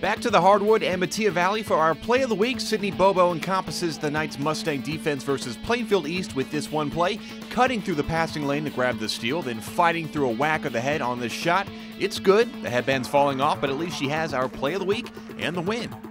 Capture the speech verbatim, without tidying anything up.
Back to the hardwood and Mattia Valley for our play of the week. Sydney Bobo encompasses the Knights Mustang defense versus Plainfield East with this one play, cutting through the passing lane to grab the steal, then fighting through a whack of the head on this shot. It's good. The headband's falling off, but at least she has our play of the week and the win.